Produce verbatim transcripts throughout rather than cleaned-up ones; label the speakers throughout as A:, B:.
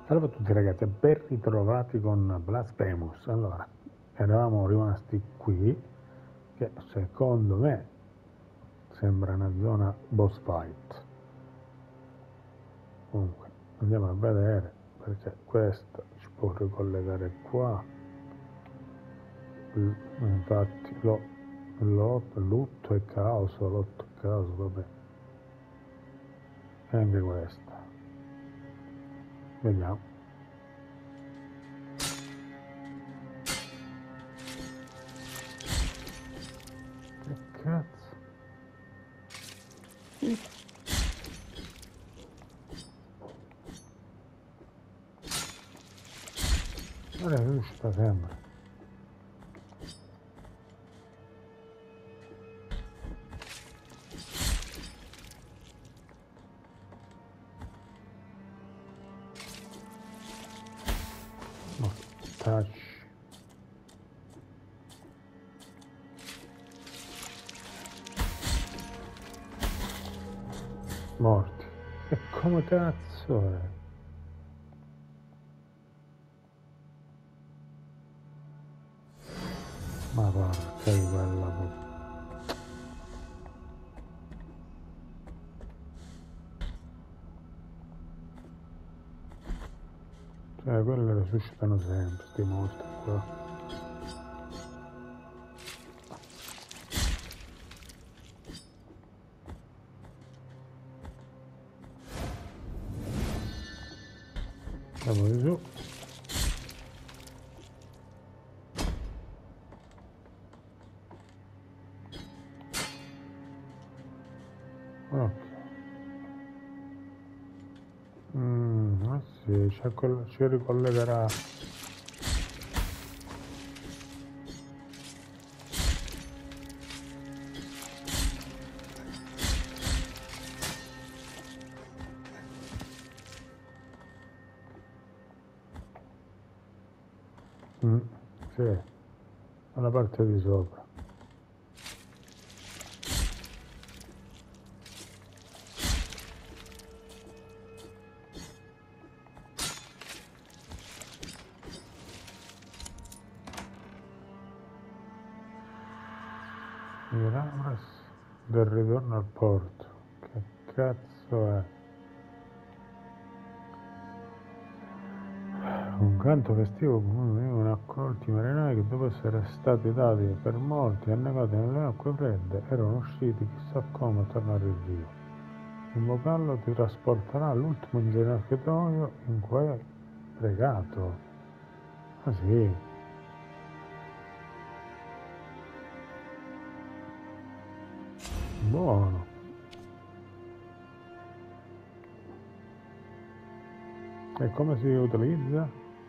A: Salve a tutti ragazzi e ben ritrovati con Blasphemous. Allora, eravamo rimasti qui, che secondo me sembra una zona boss fight. Comunque, andiamo a vedere, perché questo ci può ricollegare qua. L- Infatti, lo, lo, lutto e caos, lotto e caos, vabbè. E anche questa. Vediamo. Che cazzo? Non è riuscita sempre. Touch. Morti. E come cazzo è? Ma porca di quella puttana. Cioè, quelle resuscitano sempre, sti mostri qua. Andiamo di su. Ok. Mm, eh sì, ci, ci ricollegherà. Mm, sì, alla parte di sopra. I Ramras del ritorno al porto. Che cazzo è? Un canto festivo comune venivano accolti i marinai che dopo essere stati dati per morti e annegati nelle acque fredde erano usciti chissà come a tornare in riva. Invocarlo ti trasporterà all'ultimo ingenocchio in cui hai pregato. Ah sì. Buono. E come si utilizza?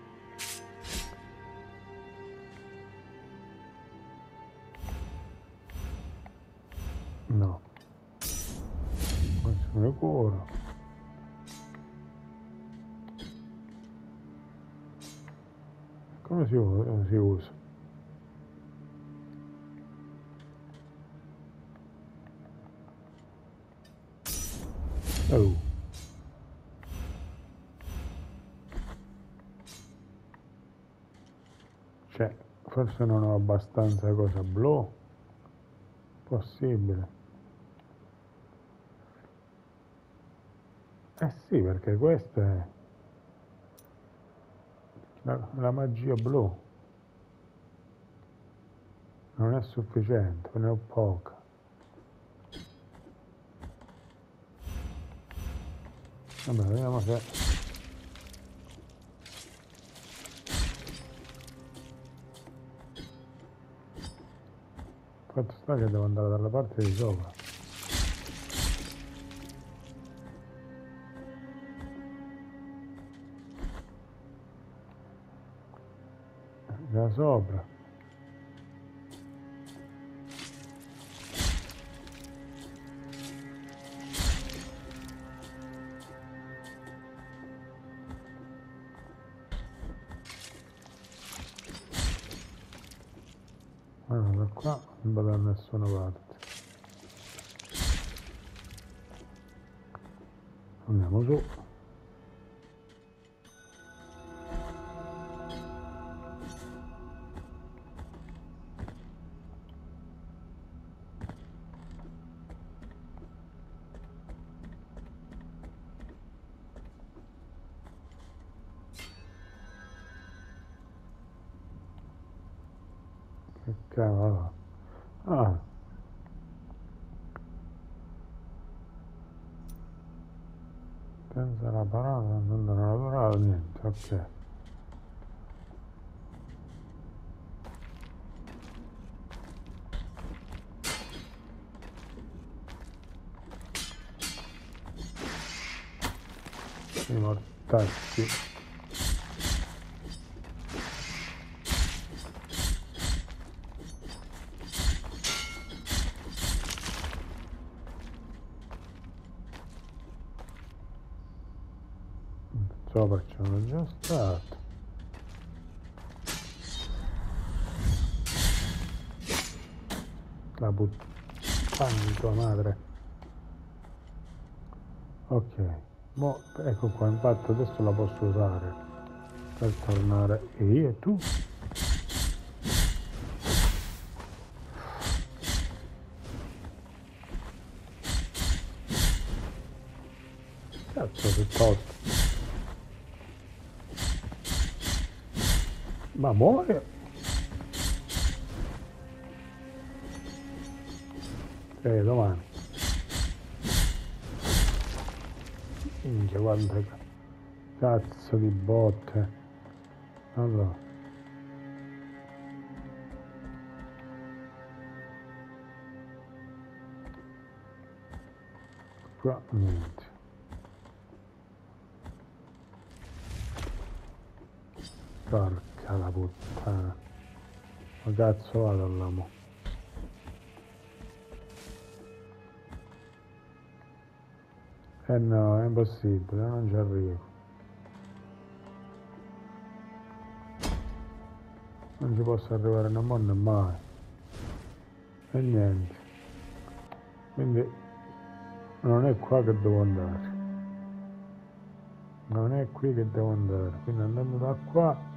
A: No. Questo è cuore. Come si, si usa? Oh. Cioè, forse non ho abbastanza cosa blu. Possibile. Eh sì, perché questa è la, la magia blu. Non è sufficiente, ne ho poca. Vabbè, vediamo se... Fatto sta che devo andare dalla parte di sopra. Da sopra. Allora, da qua non vado da nessuna parte. Andiamo su. Che cavolo. Ah. Pensa alla parola, non naturale, niente, ok. I mortacci. Sopra c'erano già stato. La puttana di tua madre. Ok, mo ecco qua, infatti adesso la posso usare per tornare. E io e tu? Cazzo che tosto. Ma muore? Eh, domani. Minchia, quante cazzo di botte. Allora. Qua niente. Porca la puttana. Ma cazzo vado all'amo. Eh no, è impossibile, non ci arrivo. Non ci posso arrivare nemmeno mai. E niente. Quindi non è qua che devo andare. Non è qui che devo andare. Quindi andando da qua.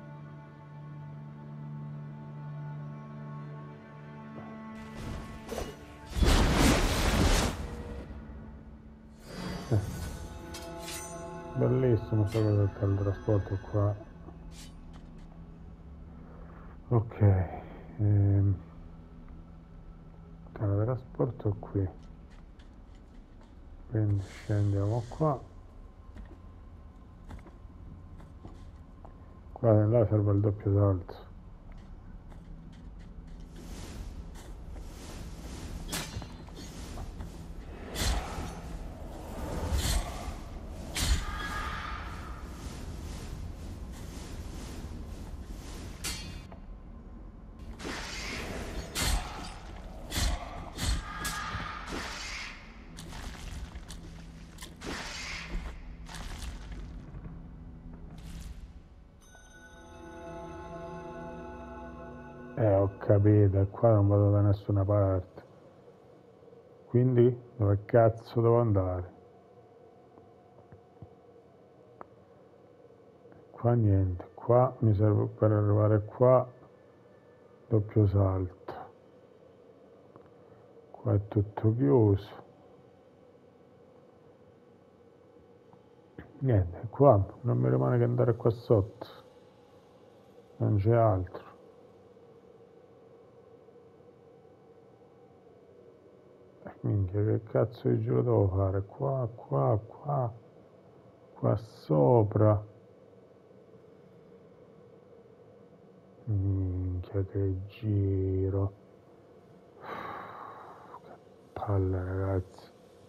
A: Eh. Bellissimo questo cosa del teletrasporto qua. Ok. Ehm. Teletrasporto qui. Quindi scendiamo qua. Qua là serve il doppio salto. Eh, ho capito, qua non vado da nessuna parte. Quindi dove cazzo devo andare? Qua niente, qua mi serve per arrivare qua, doppio salto. Qua è tutto chiuso. Niente, qua non mi rimane che andare qua sotto. Non c'è altro. Minchia, che cazzo di giro devo fare? Qua, qua, qua, qua sopra. Minchia, che giro. Che palle, ragazzi.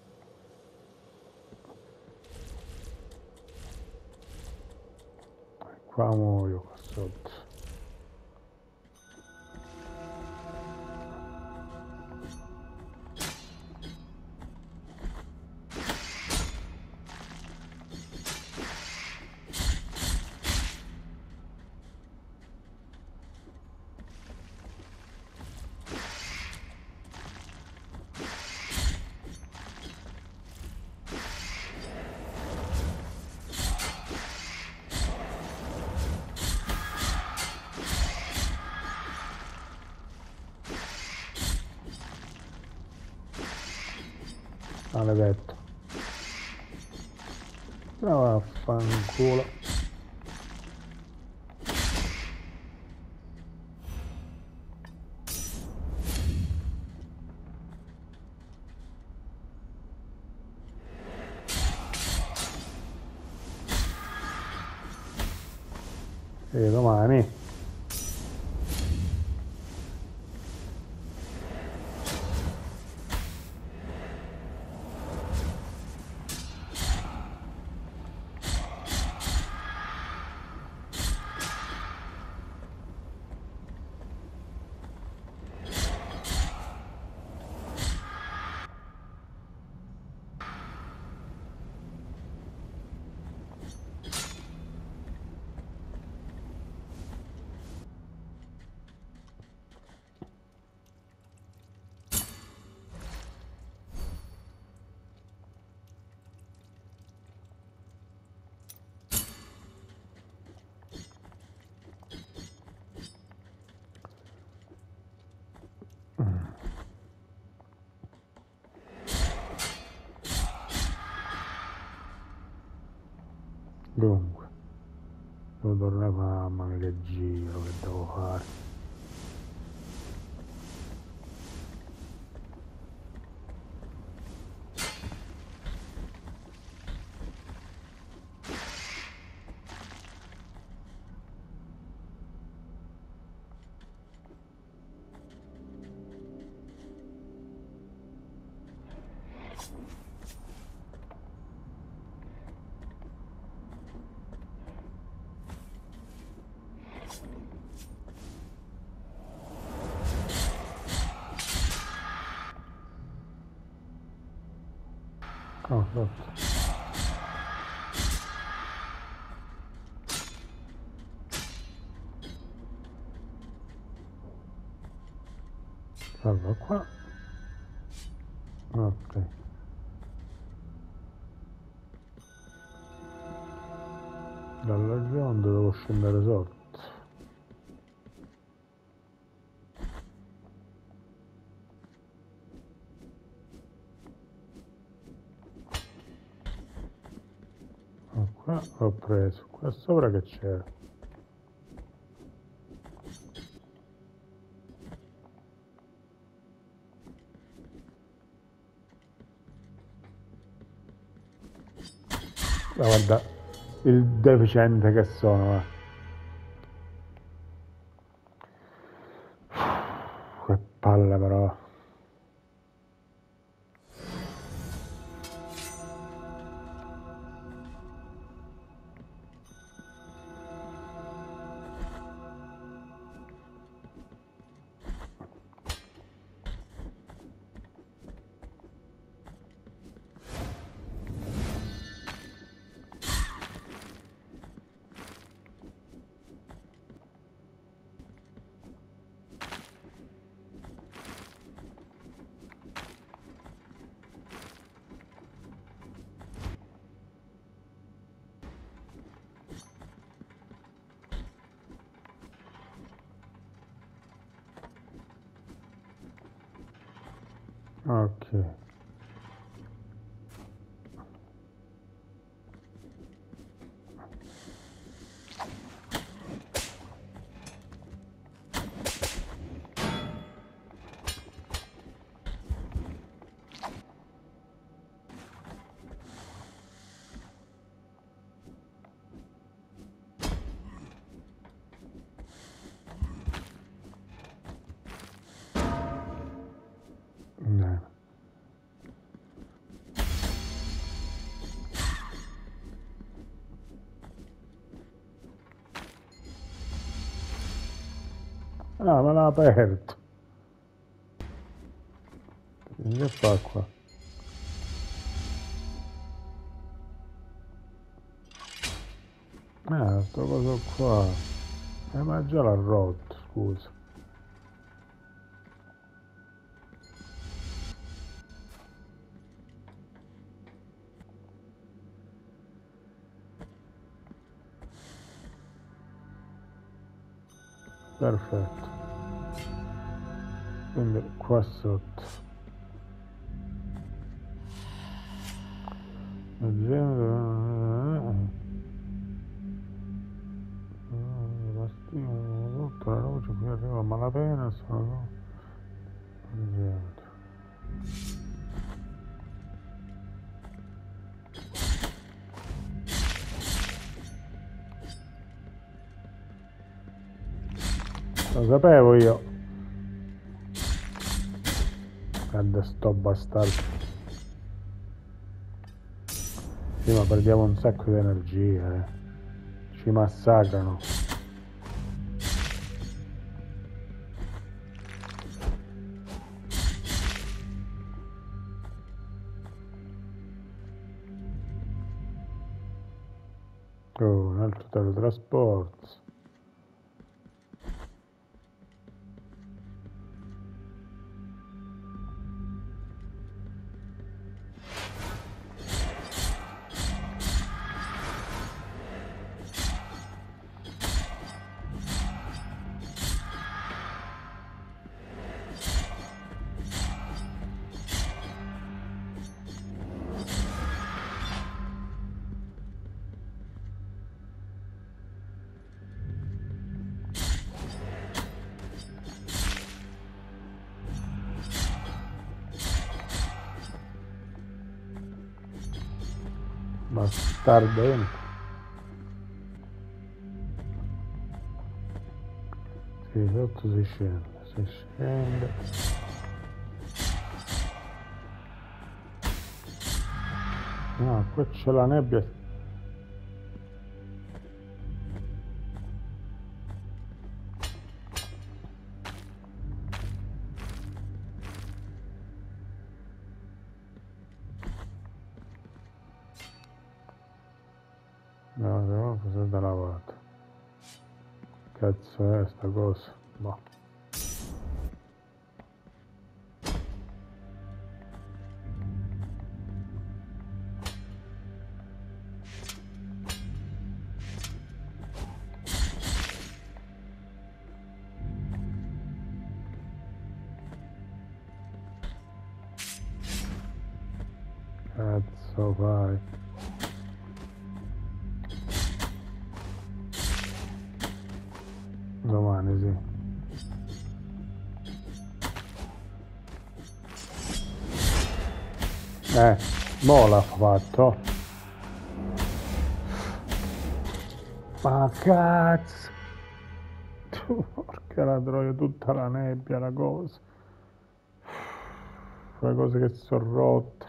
A: Qua muoio qua sotto. Maledetto. No, vaffanculo. E domani. Dunque, devo tornare a fare, mamma mia che giro che devo fare. Oh, sotto. Salva qua. Ok. Dalla gronda devo scendere sotto. Oh, qua ho preso. Qua sopra che c'era? Ma guarda il deficiente che sono. Eh. Che palle però. Ok. No. Ah, me l'ha aperto. Che fa qua? Ah, sto coso qua. Eh, ma già l'ha rotto, scusa. Perfetto. Quindi qua sotto. Tutta la luce qui arriva a malapena sono Lo sapevo io. Guarda sto bastardo. Sì, ma perdiamo un sacco di energia, eh. Ci massacrano. Oh, un altro teletrasporto. Bastardo dentro. Sì, sotto si scende, si scende. No, qua c'è la nebbia. No, no, cosa da lavato? Cazzo è sta cosa? Boh. Cazzo fai? Domani sì. Eh, mo l'ha fatto. Ma cazzo! Porca la troia, tutta la nebbia, la cosa. Le cose che sono rotte.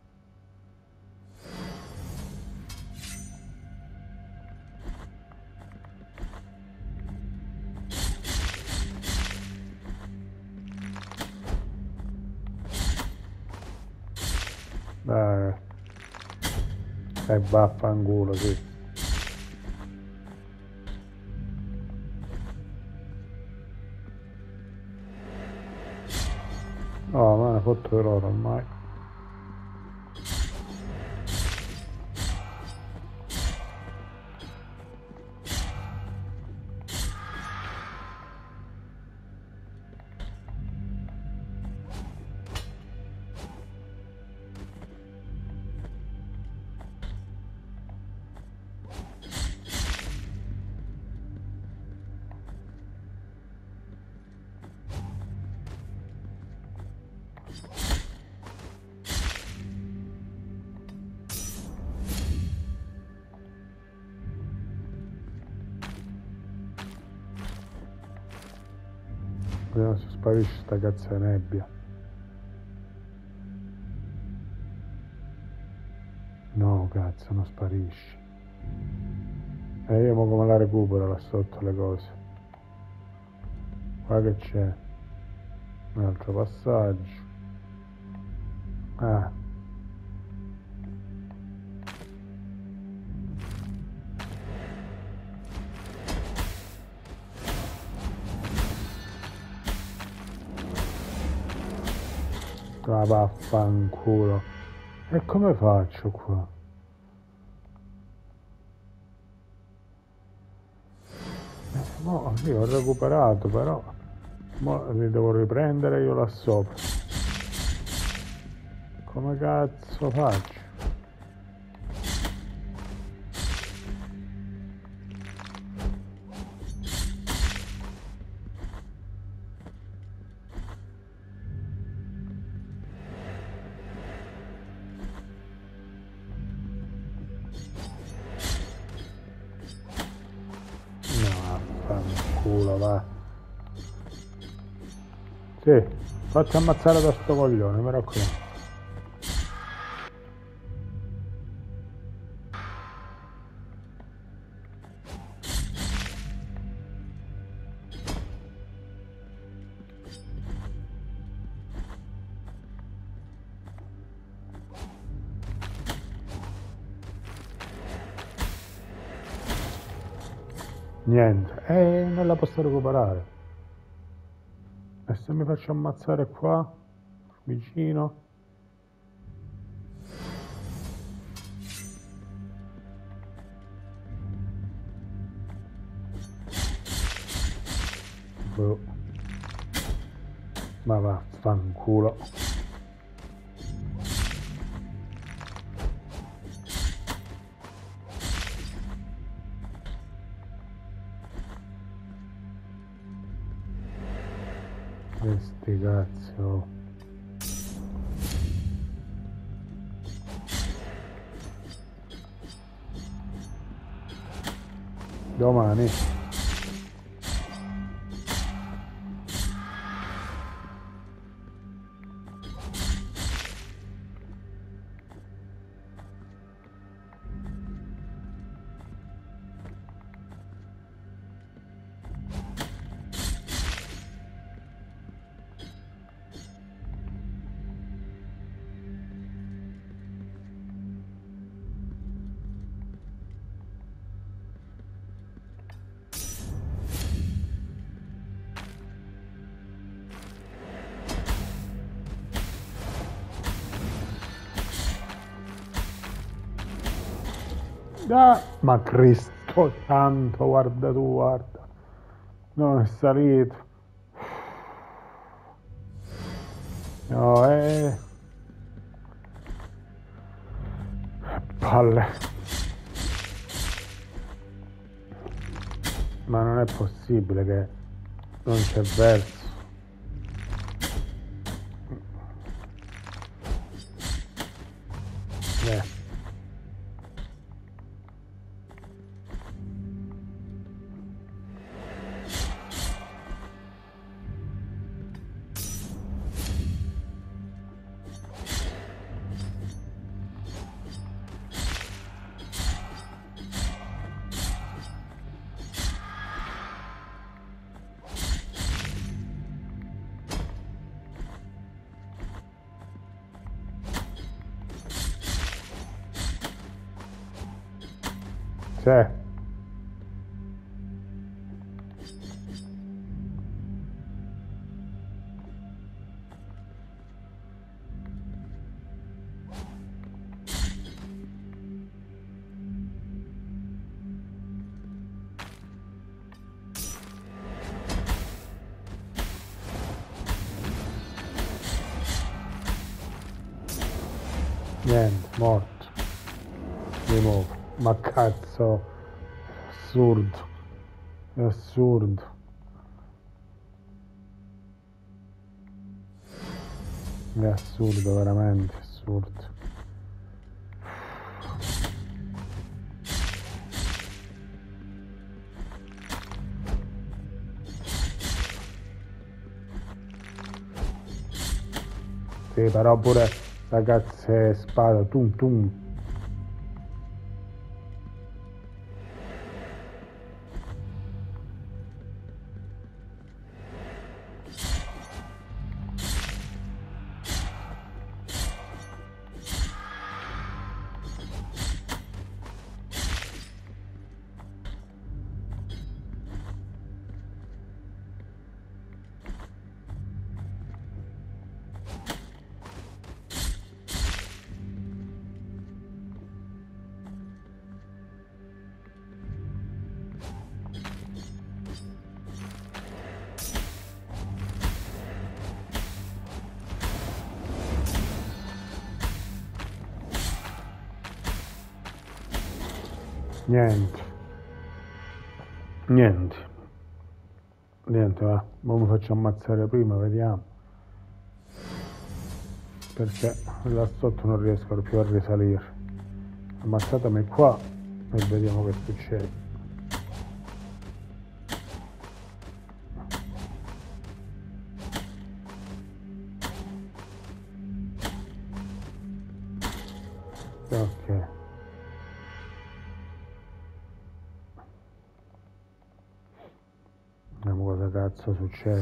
A: Dai. E vaffanculo, sì. No, ma ne fotto per ora ormai. Vediamo se sparisce sta cazzo di nebbia. No, cazzo, non sparisce. E io mo come la recupero là sotto le cose? Qua che c'è? Un altro passaggio. Ah. Ma vaffanculo. E come faccio qua? Eh, mo sì, ho recuperato, però mo li devo riprendere io là sopra. Come cazzo faccio? No, vaffanculo, va. Sì, fatti ammazzare da sto coglione, mi raccomando. Niente, eh, non la posso recuperare. E se mi faccio ammazzare qua, vicino? Boh. Ma vaffanculo. Questi cazzo. Domani. Ah, ma Cristo santo, guarda tu, guarda. Non è salito. No, eh. Palle. Ma non è possibile che non c'è verso. Eh. Sì. Niente, morto. Di nuovo. Ma cazzo, assurdo, è assurdo. È assurdo, veramente assurdo. Sì, però pure ragazzi spada, tum tum. Niente, niente, niente, va, ma mi faccio ammazzare prima, vediamo, perché là sotto non riesco più a risalire. Ammazzatemi qua e vediamo che succede. Ok. Vediamo cosa cazzo succede.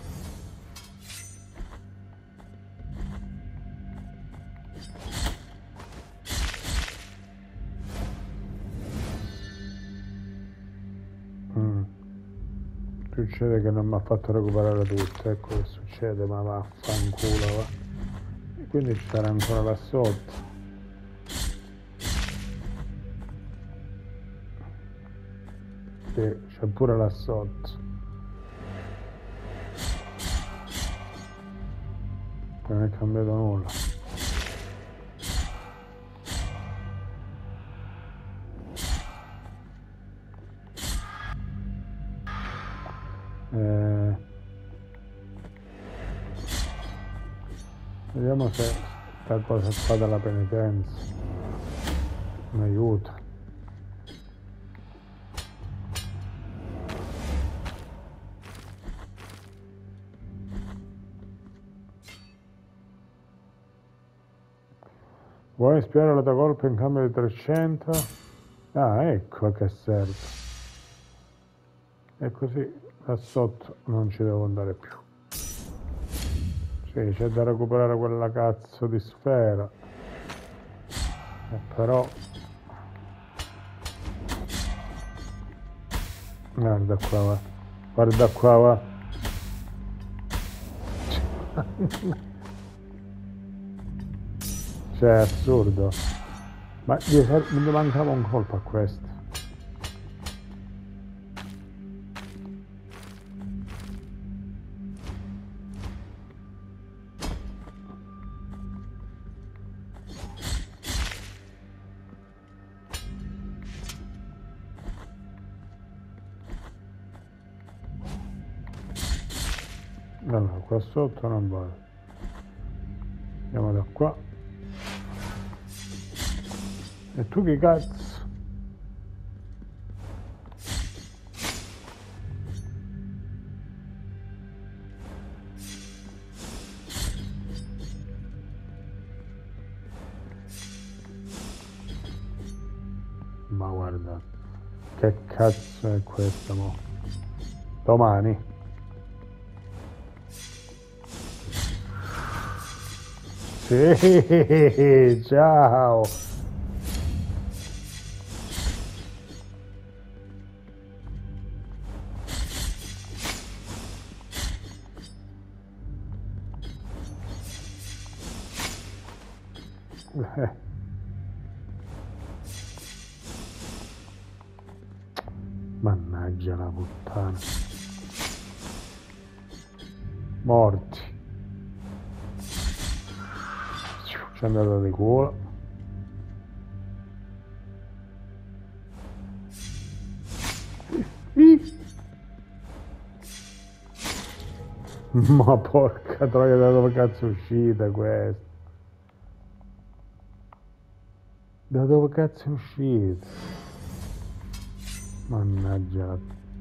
A: Mm. Succede che non mi ha fatto recuperare tutto, ecco che succede, ma vaffanculo, va. E quindi ci sarà ancora là sotto. Sì, c'è pure là sotto. Non è cambiato nulla. Eh, vediamo se sta cosa qua della penitenza mi aiuta. Vuoi espiare la tua colpa in cambio di trecento? Ah, ecco a che serve. E così da sotto non ci devo andare più. Sì, c'è da recuperare quella cazzo di sfera. E però... Guarda qua, va. Guarda qua, va. Cioè, è assurdo. Ma gli, gli mancava un colpo a questo. Allora, qua sotto non vado. Andiamo da qua. E tu che cazzo? Ma guarda, che cazzo è questo, mo? Domani? Sì, ciao! Eh. Mannaggia la puttana. Morti. Ci è andato di culo. Ma porca troia, da dove cazzo è uscita questa? Da dove cazzo è uscita? Mannaggia.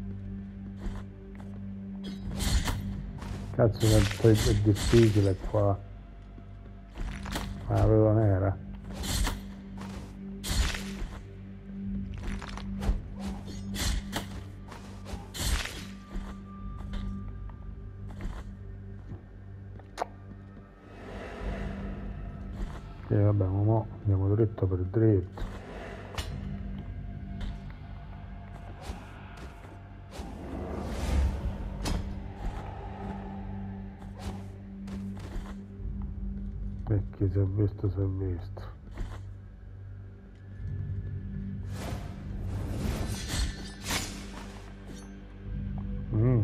A: Cazzo che è difficile qua. Ma la vedo nera. E vabbè, ma mo andiamo dritto per dritto. E chi si è visto si è visto. Mm.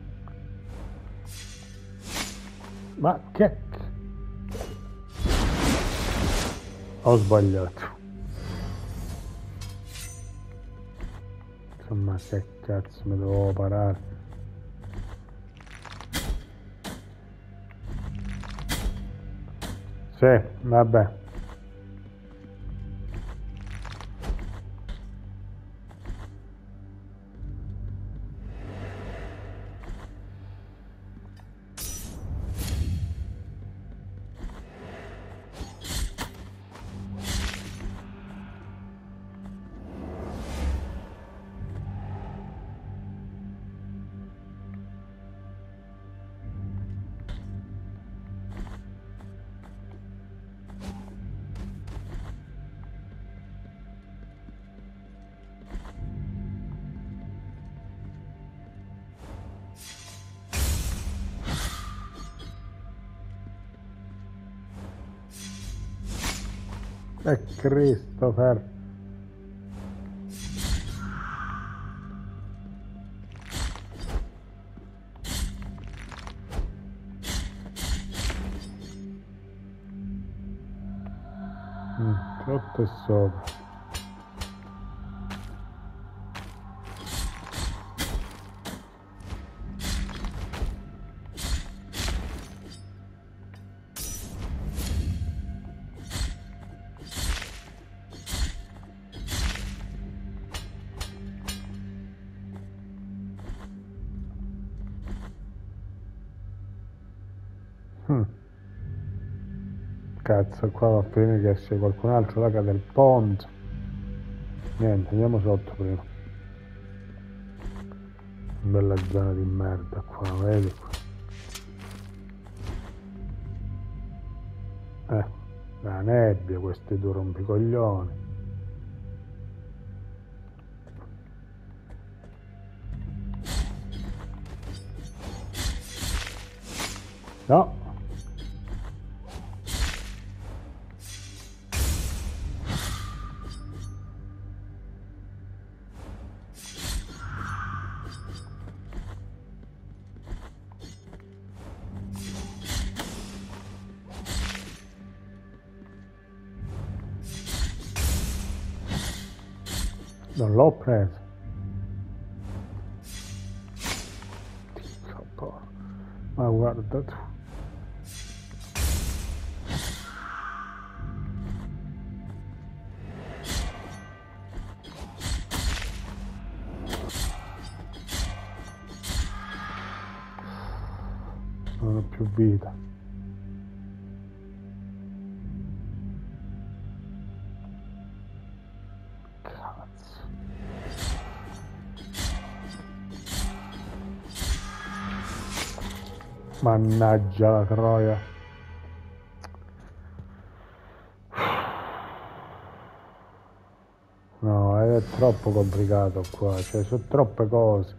A: Ma che... Ho sbagliato. Insomma, che cazzo mi dovevo parare? Sì, vabbè. E Christopher. Mm, sotto e sopra. Mm. Cazzo, qua va a finire che esce qualcun altro, là cade il ponte. Niente, andiamo sotto prima. Bella zona di merda qua, vedi qua. Eh, la nebbia, questi due rompicoglioni. No! Non l'ho preso. Ma guarda tu. Non ho più vita. Cazzo. Mannaggia la troia. No, è troppo complicato qua, cioè sono troppe cose.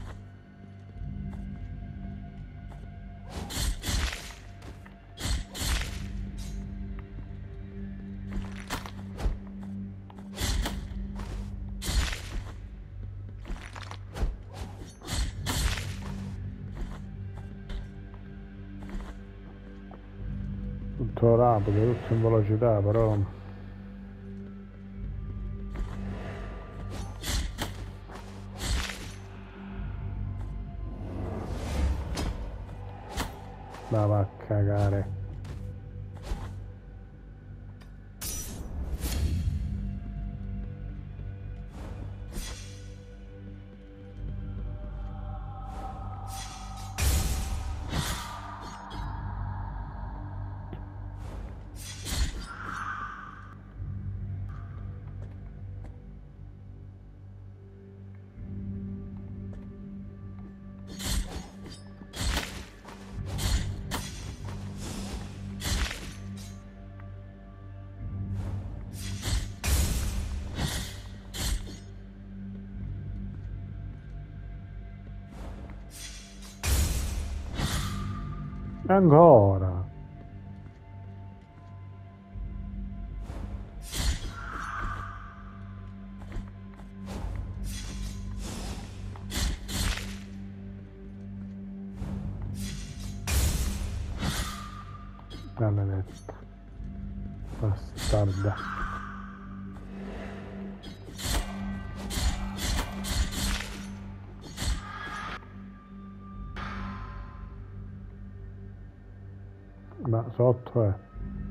A: Tutto rapido, tutto in velocità, però ma va a cagare. Ancora. Maledetta. Bastarda. Ma sotto è.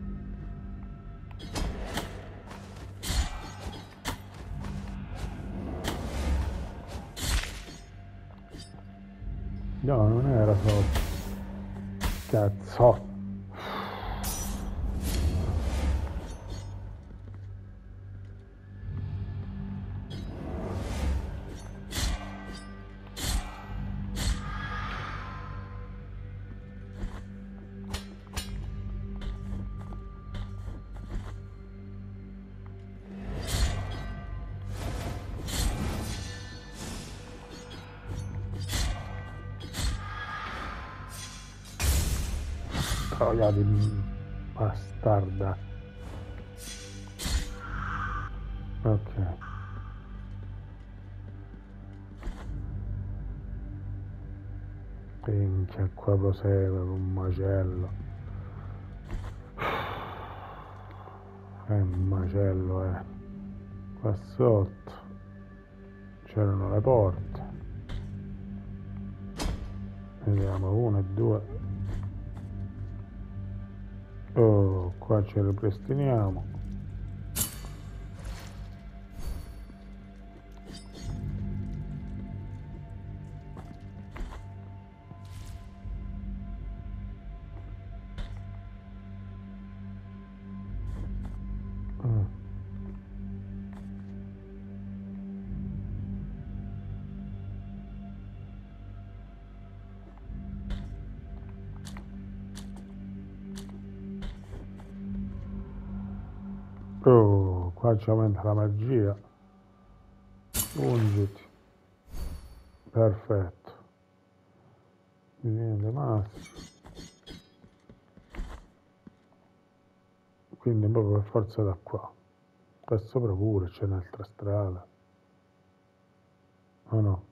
A: No, non era sotto. Cazzo. Troia di bastarda. Ok. Minchia, qua prosegue un macello. È un macello, eh. Qua sotto c'erano le porte. Vediamo, uno e due. Oh, qua ci ripristiniamo. Mm. Oh, qua ci aumenta la magia. Ungiti. Perfetto. Niente massimo. Quindi proprio per forza da qua. Qua sopra pure c'è un'altra strada. O no?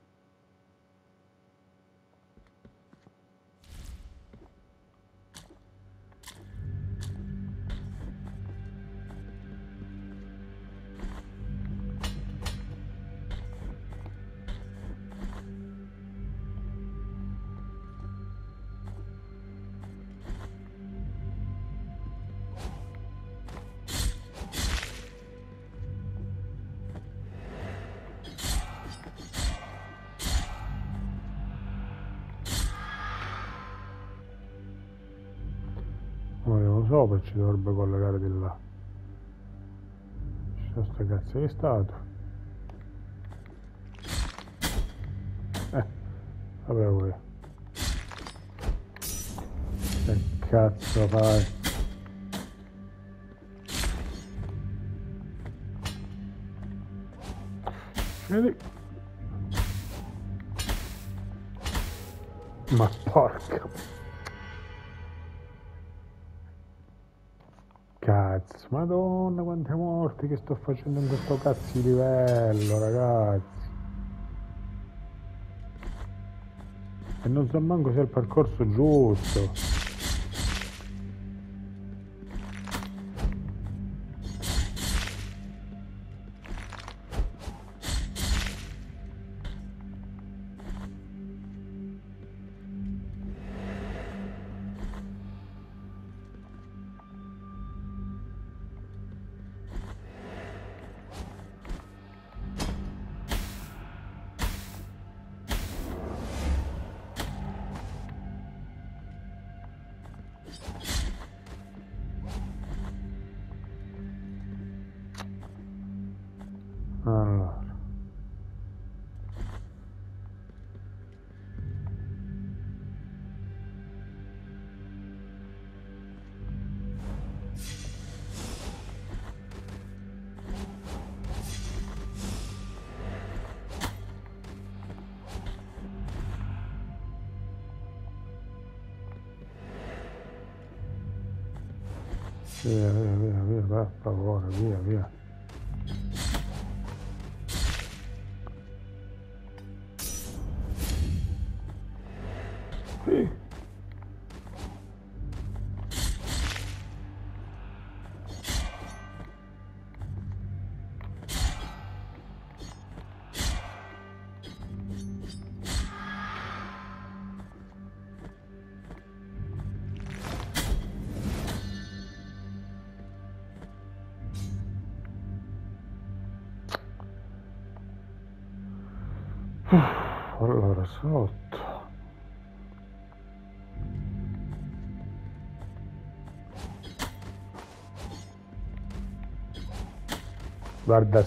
A: Non lo so, perché ci dovrebbe collegare di là. Ci sono ste cazzo di statue. Eh, sapevo io. Che cazzo fai? Vedi? Ma porca. Cazzo, madonna quante morti che sto facendo in questo cazzo di livello, ragazzi. E non so manco se è il percorso giusto. Allora. Via, via, via, via, per favore, via, via. Sì. Allora, sotto. Guarda.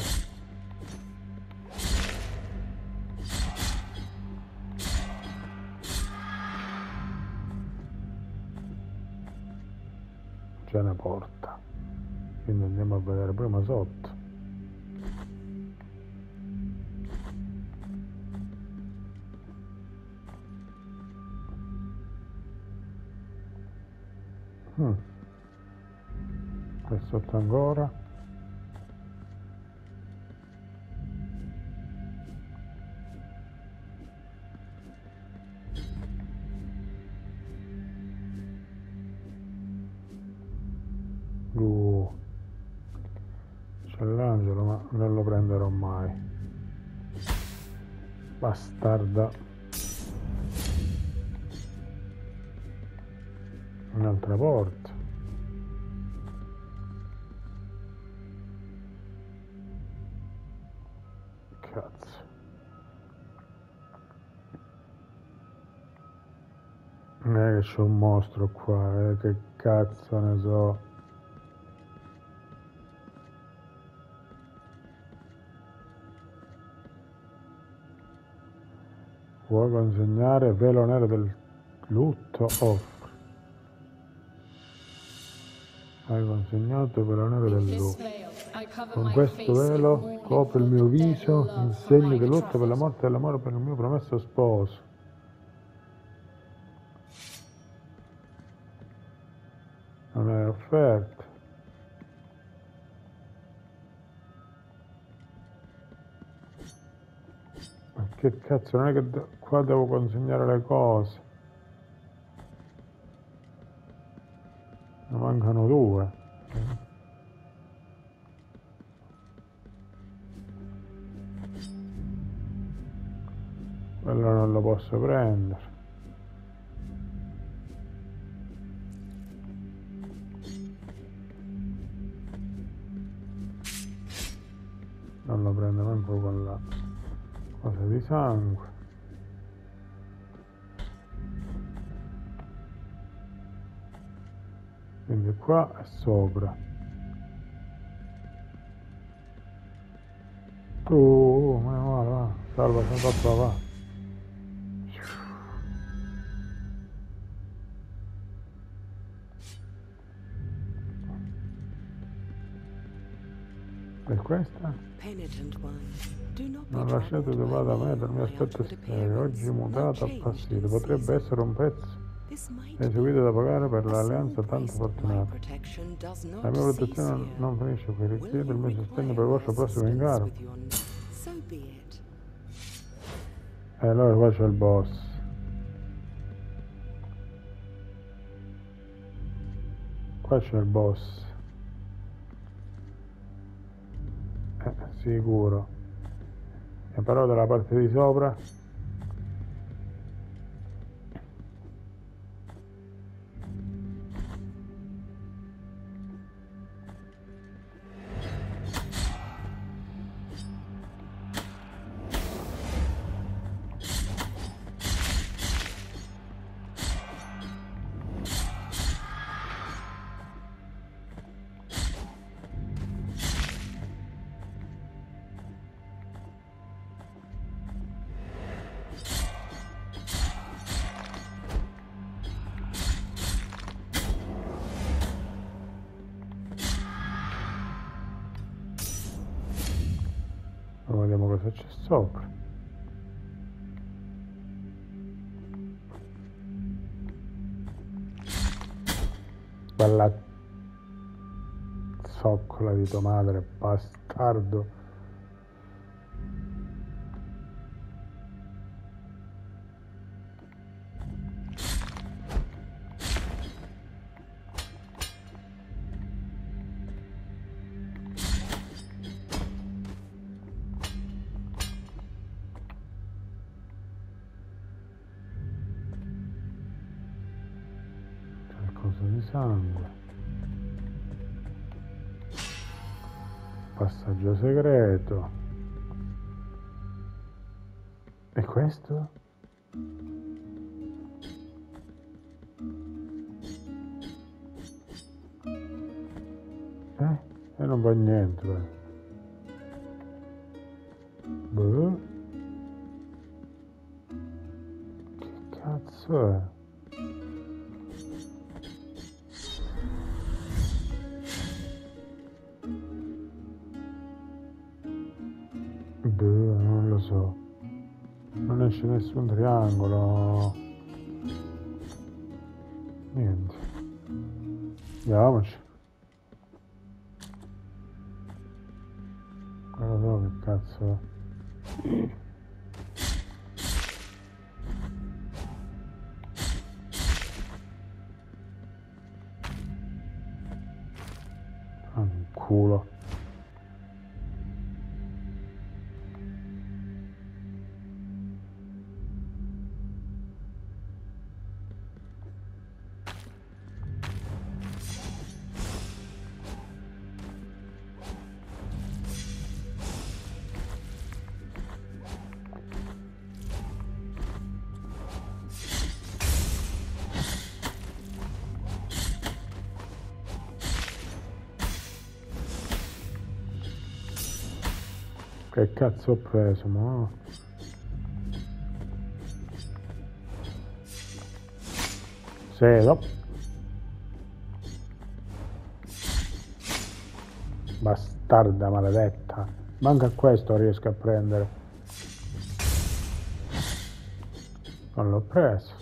A: C'è una porta. Quindi andiamo a vedere prima sotto. Mm. E sotto ancora. Michelangelo, ma non lo prenderò mai. Bastarda. Un'altra porta. Cazzo. Non è che c'è un mostro qua, eh, che cazzo ne so. Vuoi consegnare velo nero del lutto? Offri. Hai consegnato velo nero del lutto. Con questo velo copro il mio viso in segno di lutto per la morte e l'amore per il mio promesso sposo. Non è offerta. Ma che cazzo, non è che de- qua devo consegnare le cose. Ne mancano due. Quello non lo posso prendere. Non lo prendo manco con la cosa di sangue. Quindi qua è sopra. Oh, meno male, va. Salva, sono fatto va. E questa? Non lasciate che vada a me, per me aspetto serio. Oggi mutato a passito. Potrebbe essere un prezzo eseguito da pagare per l'alleanza tanto fortunata. La mia protezione non finisce qui. Richiede il mio sostegno per il vostro prossimo incarico. E allora qua c'è il boss. Qua c'è il boss. Eh, sicuro. E però dalla parte di sopra vediamo cosa c'è sopra. Bella zoccola di tua madre, bastardo. Qualcosa di sangue. Passaggio segreto. E questo? Eh? E non va niente, beh. Boh. Che cazzo è? Boh, non lo so. Non esce nessun triangolo. Niente. Andiamoci. Non lo so che cazzo è. Ah, culo. Che cazzo ho preso, ma? Sì, bastarda maledetta. Manca questo riesco a prendere. Non l'ho preso.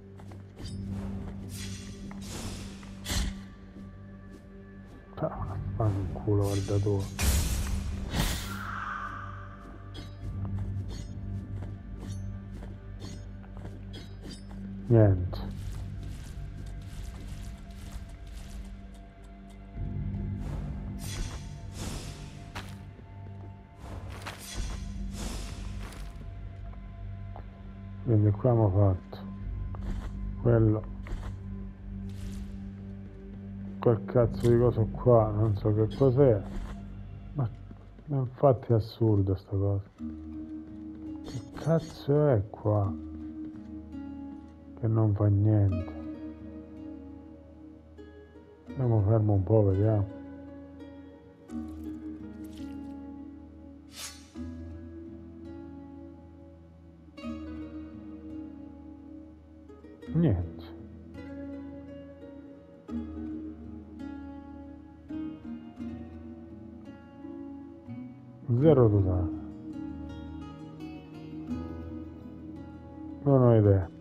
A: Fanculo, guarda tu. Niente. Quindi qua abbiamo fatto quello, quel cazzo di coso qua, non so che cos'è, ma infatti è assurdo sta cosa. Che cazzo è qua? Che non fa niente. Andiamo fermo un po', vediamo. Niente. Zero totale. Non ho idea.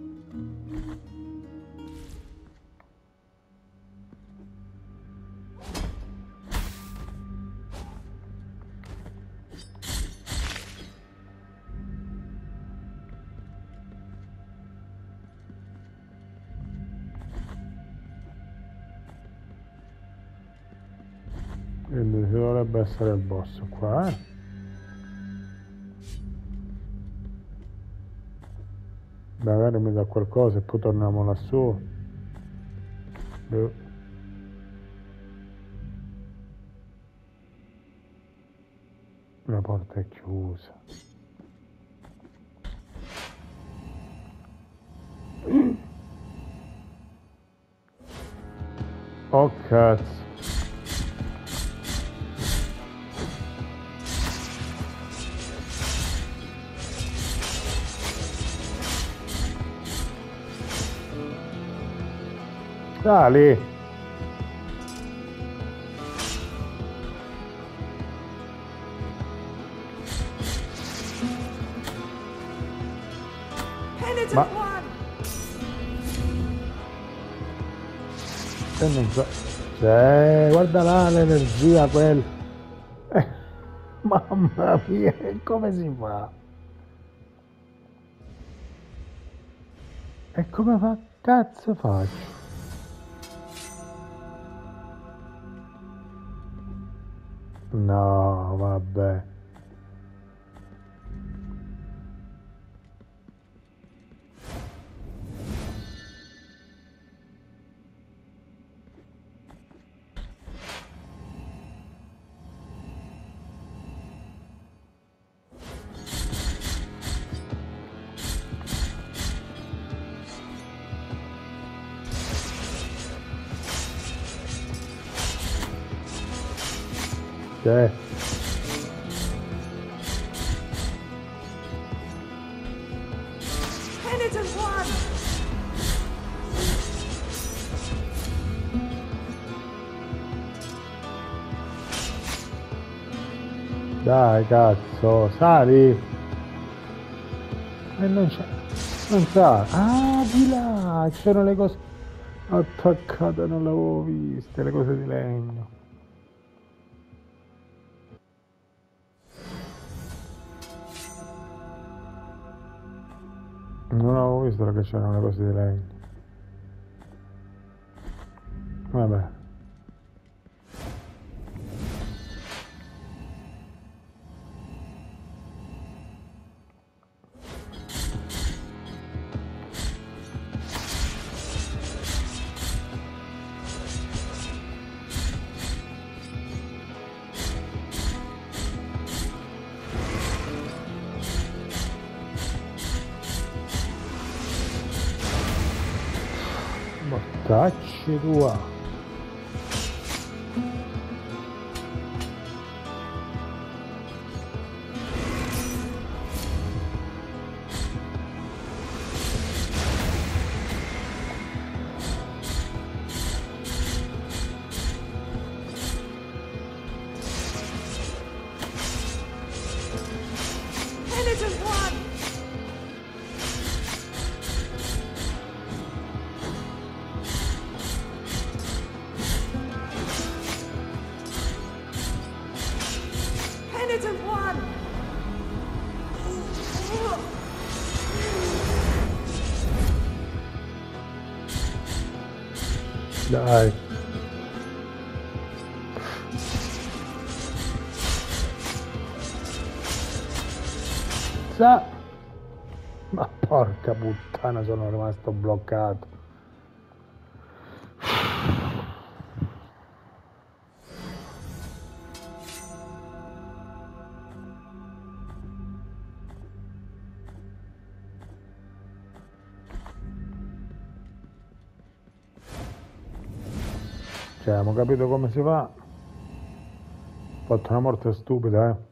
A: Quindi ci dovrebbe essere il boss qua, eh? Magari mi dà qualcosa e poi torniamo lassù. Beh. La porta è chiusa. Oh cazzo. Sali. Ma e non so. Cioè, guarda là l'energia quella. Eh, mamma mia, come si fa? E come fa? Cazzo faccio? No, vabbè. Cioè. Dai cazzo, sali! E non c'è. Non sa. Ah, di là! C'erano le cose attaccate, non l'avevo viste, le cose di legno. Non avevo visto che c'erano le cose di legno. Vabbè. Mortacci tua. Dai. Sa. Ma porca puttana, sono rimasto bloccato. Cioè, abbiamo capito come si fa. Ho fatto una morte stupida, eh.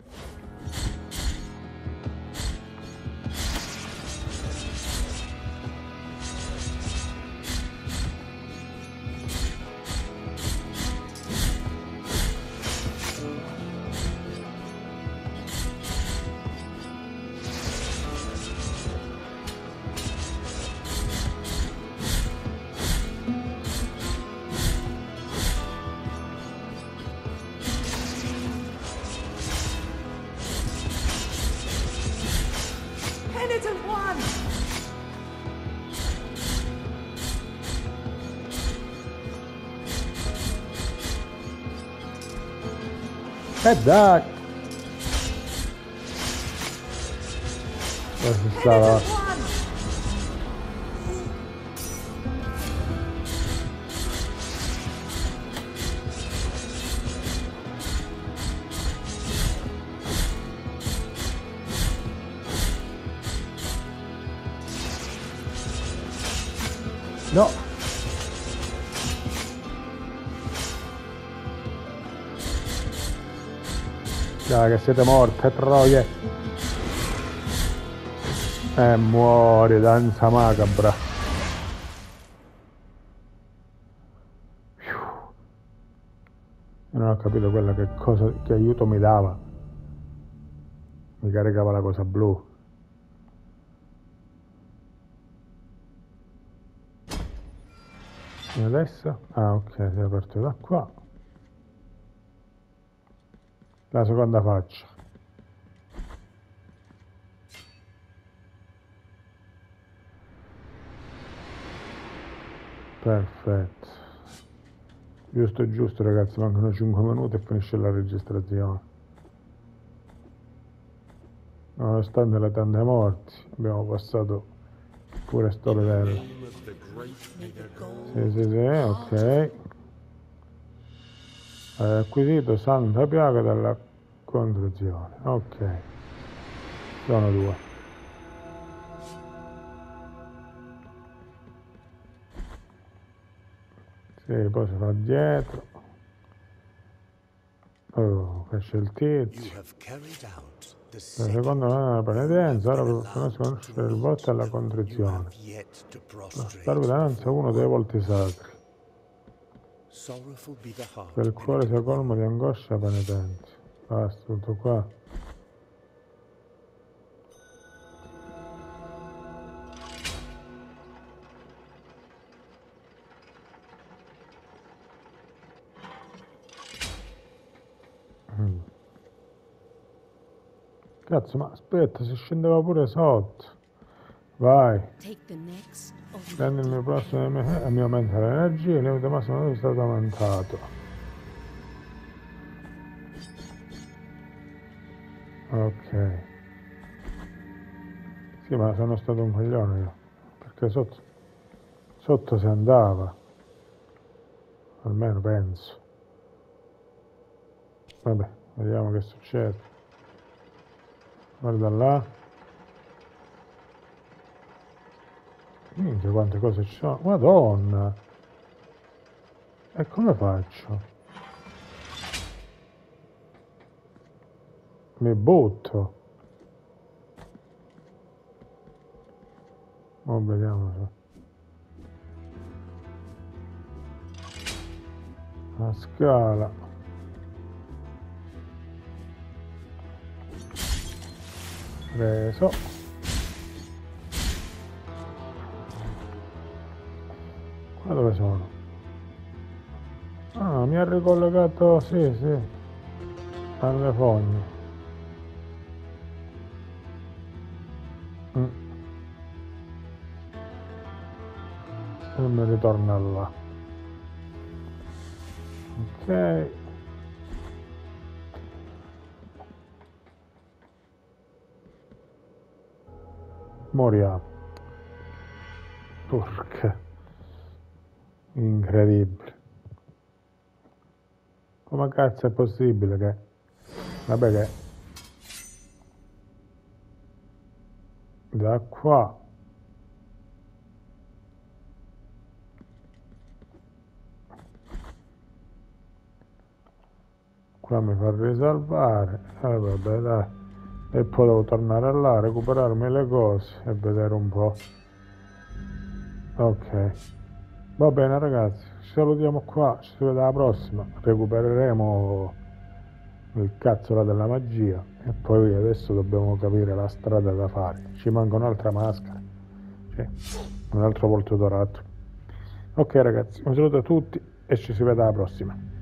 A: E dai! Dove si stava? No! Dai che siete morte, troie! E muori, danza macabra! Non ho capito quella che cosa, che aiuto mi dava. Mi caricava la cosa blu. E adesso? Ah ok, si è aperto da qua. La seconda faccia. Perfetto. Giusto giusto ragazzi, mancano cinque minuti e finisce la registrazione. Nonostante le tante morti, abbiamo passato pure sto livello. Sì, sì, sì, ok. Hai acquisito santa piaga dalla contrizione. Ok. Sono due. Sì, poi si fa dietro. Oh, esce il tizio. La seconda non è la penitenza, ora per conoscere il voto e la contrizione. Stare davanti a uno dei volti sacri. Che il cuore sia colmo di angoscia e penitenza. Basta, tutto qua. Mm. Cazzo, ma aspetta, si scendeva pure sotto. Vai. Prendi il mio prossimo e mi aumenta l'energia e il limite massimo è stato aumentato. Ok. Sì, ma sono stato un coglione io. Perché sotto, sotto si andava. Almeno penso. Vabbè, vediamo che succede. Guarda là. Minchia quante cose ci sono. Madonna! E come faccio? Mi butto. Oh, vediamo. La scala. Preso. Qua dove sono? Ah, mi ha ricollegato, sì, sì, alle fogne. Mm. E mi ritorna là. Ok. Moriamo. Porca. Incredibile. Come cazzo è possibile che... Vabbè che... Da qua... Qua mi fa risalvare. Eh vabbè dai. E poi devo tornare là, recuperarmi le cose e vedere un po'. Ok. Va bene ragazzi, ci salutiamo qua, ci si vede alla prossima. Recupereremo il cazzo là della magia e poi adesso dobbiamo capire la strada da fare. Ci manca un'altra maschera, cioè un altro volto dorato. Ok ragazzi, un saluto a tutti e ci si vede alla prossima.